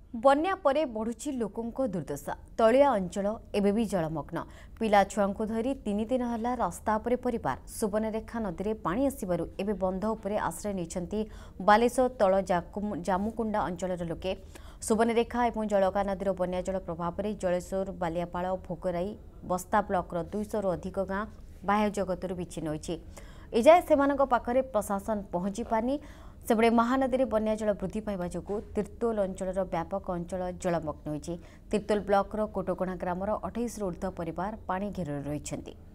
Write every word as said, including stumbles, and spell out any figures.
बन्या परे बढ़ुची लोकों दुर्दशा तलिया अंचल एबे भी जलमग्न पिला छुआ धरी तीन दिन है रास्ता पर परिवार सुवर्णरेखा नदी में पानी आसबार एबे बंध उपरे आश्रय नहीं बालेश्वर तल जामुकुंडा अंचल लोके सुवर्णरेखा और जलका नदीर बन्या जल प्रभाव में जलेश्वर बालियापाड़ भोगराई बस्ता ब्लॉकर दुईश रु अधिक गाँ बाह्य जगत विच्छिन्न होती एजाए से पाखरे प्रशासन पहुंची पारनी सेबड़े महानदी में बन्या जल वृद्धि पाइबा जोगु तिर्तोल अंचल व्यापक अंचल जलमग्न होती तिर्तोल ब्लॉकर कोटकोणा ग्रामर अठाईस रु ऊर्ध्व परिवार पानी घेर रही।